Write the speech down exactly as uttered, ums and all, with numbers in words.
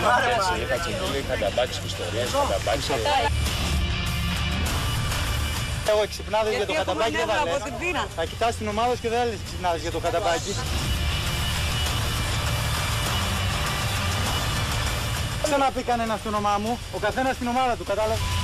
Είχα τσινίλι, χανταμπάκι στις ιστορίες, χανταμπάκι στο... Εγώ ξυπνάδες για το χανταμπάκι δεν θα λες. Θα κοιτάς την ομάδα και δεν θα λες ξυπνάδες για το χανταμπάκι. Δεν να πει κανένα στο όνομά μου, ο καθένας στην ομάδα του, κατάλαβε.